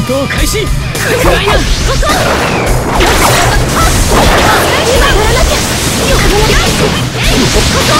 闘開始。くらいな。ここ。今やらなきゃ。よっ。ここ。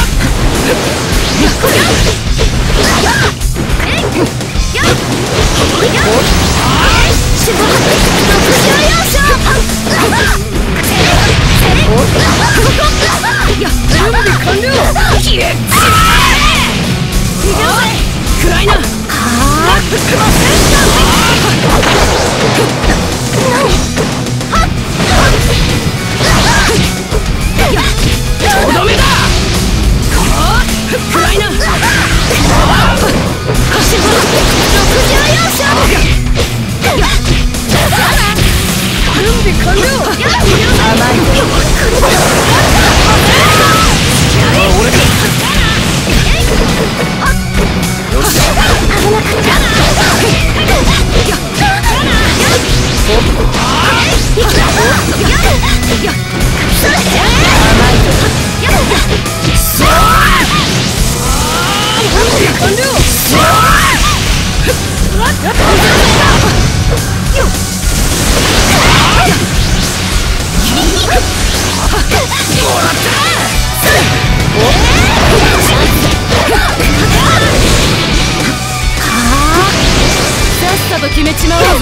決めちまおうぜ。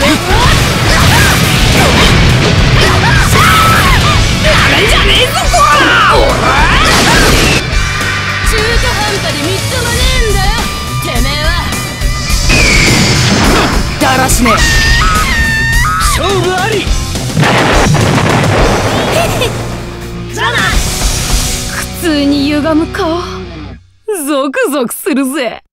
やるんじゃねえぞこら。中途半端でみっともねえんだよてめえは。だらしねえ。勝負あり。じゃあな。普通に歪む顔ゾクゾクするぜ。